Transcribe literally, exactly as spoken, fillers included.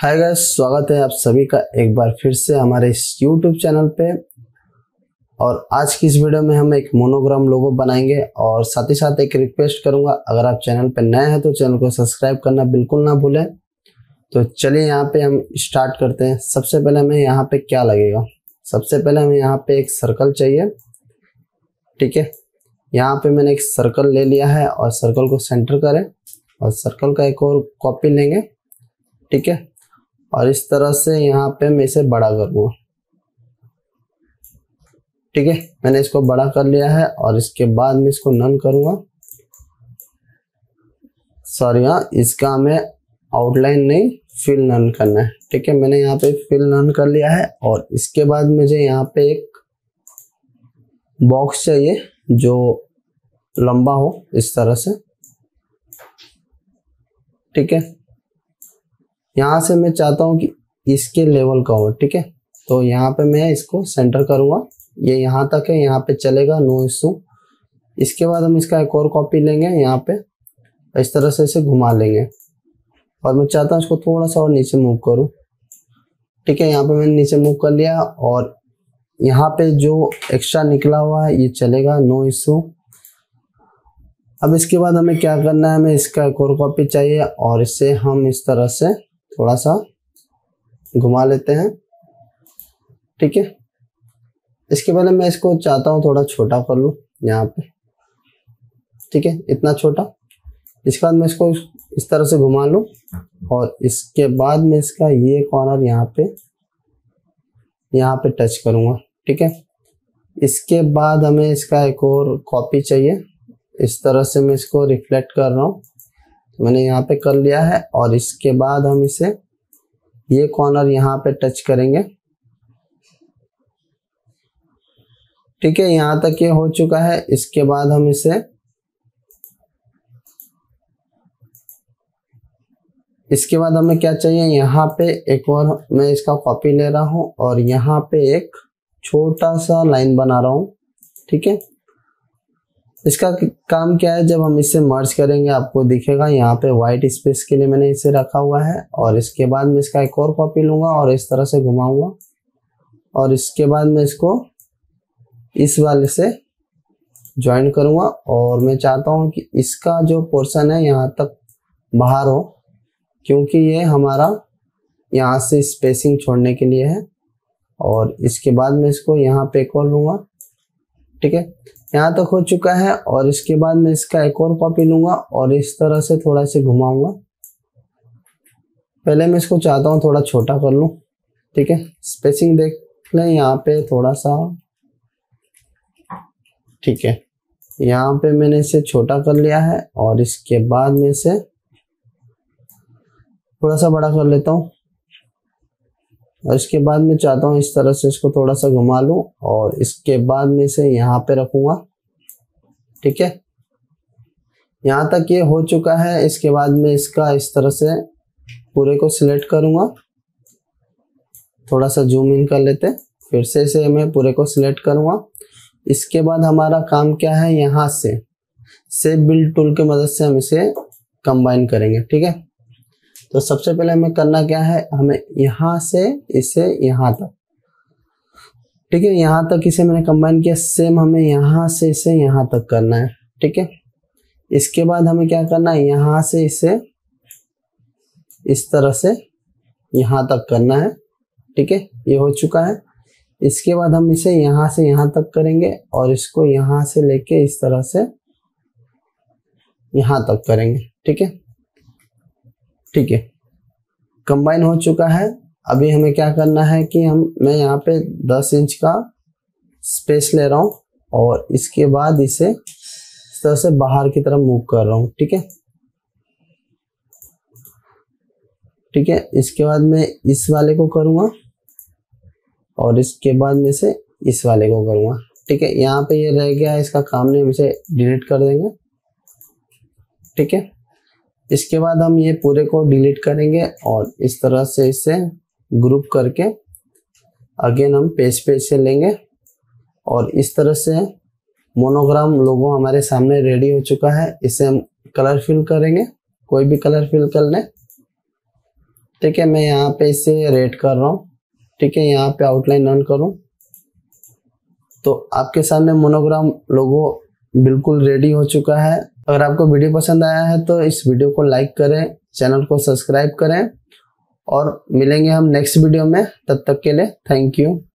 Hi guys, स्वागत है आप सभी का एक बार फिर से हमारे इस यूट्यूब चैनल पे। और आज की इस वीडियो में हम एक मोनोग्राम लोगो बनाएंगे और साथ ही साथ एक रिक्वेस्ट करूंगा, अगर आप चैनल पे नए हैं तो चैनल को सब्सक्राइब करना बिल्कुल ना भूलें। तो चलिए यहाँ पे हम स्टार्ट करते हैं। सबसे पहले हमें यहाँ पे क्या लगेगा, सबसे पहले हमें यहाँ पे एक सर्कल चाहिए। ठीक है, यहाँ पे मैंने एक सर्कल ले लिया है और सर्कल को सेंटर करें और सर्कल का एक और कॉपी लेंगे। ठीक है, और इस तरह से यहाँ पे मैं इसे बड़ा करूँगा। ठीक है, मैंने इसको बड़ा कर लिया है और इसके बाद मैं इसको नन करूँगा। सॉरी हाँ, इसका हमें आउटलाइन नहीं फिल नन करना है। ठीक है, मैंने यहाँ पे फिल नन कर लिया है और इसके बाद मुझे यहाँ पे एक बॉक्स चाहिए जो लंबा हो इस तरह से। ठीक है, यहाँ से मैं चाहता हूँ कि इसके लेवल का हो। ठीक है, तो यहाँ पे मैं इसको सेंटर करूँगा, ये यहाँ तक है, यहाँ पे चलेगा, नो इशू। इसके बाद हम इसका एक और कॉपी लेंगे, यहाँ पे इस तरह से इसे घुमा लेंगे और मैं चाहता हूँ इसको थोड़ा सा और नीचे मूव करूँ। ठीक है, यहाँ पे मैंने नीचे मूव कर लिया और यहाँ पे जो एक्स्ट्रा निकला हुआ है ये चलेगा, नो इशू। अब इसके बाद हमें क्या करना है, हमें इसका एक और कॉपी चाहिए और इसे हम इस तरह से थोड़ा सा घुमा लेते हैं। ठीक है, इसके पहले मैं इसको चाहता हूँ थोड़ा छोटा कर लूँ यहाँ पे। ठीक है, इतना छोटा। इसके बाद मैं इसको इस तरह से घुमा लूँ और इसके बाद मैं इसका ये कॉर्नर यहाँ पे यहाँ पे टच करूँगा। ठीक है, इसके बाद हमें इसका एक और कॉपी चाहिए। इस तरह से मैं इसको रिफ्लेक्ट कर रहा हूँ, मैंने यहाँ पे कर लिया है और इसके बाद हम इसे ये कॉर्नर यहाँ पे टच करेंगे। ठीक है, यहाँ तक ये हो चुका है। इसके बाद हम इसे इसके बाद हमें क्या चाहिए, यहाँ पे एक और मैं इसका कॉपी ले रहा हूँ और यहाँ पे एक छोटा सा लाइन बना रहा हूँ। ठीक है, इसका काम क्या है, जब हम इसे मर्ज करेंगे आपको दिखेगा यहाँ पे वाइट स्पेस के लिए मैंने इसे रखा हुआ है। और इसके बाद मैं इसका एक और कॉपी लूंगा और इस तरह से घुमाऊंगा और इसके बाद मैं इसको इस वाले से ज्वाइन करूंगा और मैं चाहता हूँ कि इसका जो पोर्शन है यहाँ तक बाहर हो, क्योंकि ये हमारा यहाँ से स्पेसिंग छोड़ने के लिए है। और इसके बाद मैं इसको यहाँ पे एक और लूंगा। ठीक है, यहाँ तक हो चुका है और इसके बाद मैं इसका एक और कॉपी लूंगा और इस तरह से थोड़ा से घुमाऊंगा। पहले मैं इसको चाहता हूँ थोड़ा छोटा कर लूँ। ठीक है, स्पेसिंग देख लें यहाँ पे थोड़ा सा। ठीक है, यहाँ पे मैंने इसे छोटा कर लिया है और इसके बाद में इसे थोड़ा सा बड़ा कर लेता हूँ और इसके बाद मैं चाहता हूँ इस तरह से इसको थोड़ा सा घुमा लूँ और इसके बाद में इसे यहाँ पे रखूँगा। ठीक है, यहाँ तक ये हो चुका है। इसके बाद मैं इसका इस तरह से पूरे को सिलेक्ट करूँगा, थोड़ा सा जूम इन कर लेते, फिर से इसे मैं पूरे को सिलेक्ट करूँगा। इसके बाद हमारा काम क्या है, यहाँ से शेप बिल्ड टूल की मदद से हम इसे कंबाइन करेंगे। ठीक है, तो सबसे पहले हमें करना क्या है, हमें यहाँ से इसे यहाँ तक, ठीक है, यहाँ तक इसे मैंने कंबाइन किया। सेम हमें यहाँ से इसे यहाँ तक करना है। ठीक है, इसके बाद हमें क्या करना है, यहाँ से इसे इस तरह से यहाँ तक करना है। ठीक है, ये हो चुका है। इसके बाद हम इसे यहाँ से यहाँ तक करेंगे और इसको यहाँ से लेके इस तरह से यहाँ तक करेंगे। ठीक है, ठीक है, कंबाइन हो चुका है। अभी हमें क्या करना है कि हम मैं यहाँ पे दस इंच का स्पेस ले रहा हूँ और इसके बाद इसे इस तरह से बाहर की तरफ मूव कर रहा हूँ। ठीक है, ठीक है, इसके बाद मैं इस वाले को करूँगा और इसके बाद में से इस वाले को करूँगा। ठीक है, यहाँ पे ये रह गया, इसका काम नहीं, हम इसे डिलीट कर देंगे। ठीक है, इसके बाद हम ये पूरे को डिलीट करेंगे और इस तरह से इसे ग्रुप करके अगेन हम पेज पे इसे लेंगे और इस तरह से मोनोग्राम लोगो हमारे सामने रेडी हो चुका है। इसे हम कलर फिल करेंगे, कोई भी कलर फिल कर लें। ठीक है, मैं यहाँ पे इसे रेड कर रहा हूँ। ठीक है, यहाँ पे आउटलाइन रन करूँ तो आपके सामने मोनोग्राम लोगो बिल्कुल रेडी हो चुका है। अगर आपको वीडियो पसंद आया है तो इस वीडियो को लाइक करें, चैनल को सब्सक्राइब करें और मिलेंगे हम नेक्स्ट वीडियो में। तब तक के लिए थैंक यू।